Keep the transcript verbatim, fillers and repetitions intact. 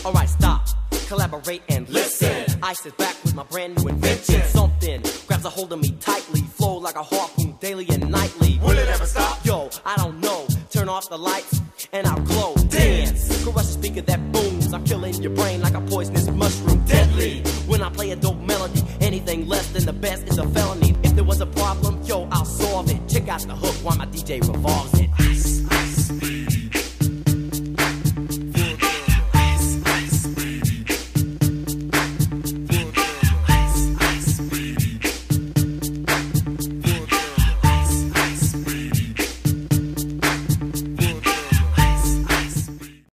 Alright, stop, collaborate and listen. I sit back with my brand new invention. Something grabs a hold of me tightly, flow like a harpoon daily and nightly. Will it ever stop? Yo, I don't know. Turn off the lights and I'll glow. Dance, crush the speaker that booms. I'm killing your brain like a poisonous mushroom. Deadly, when I play a dope melody, anything less than the best is a felony. If there was a problem, yo, I'll solve it. Check out the hook while my D J revolves it.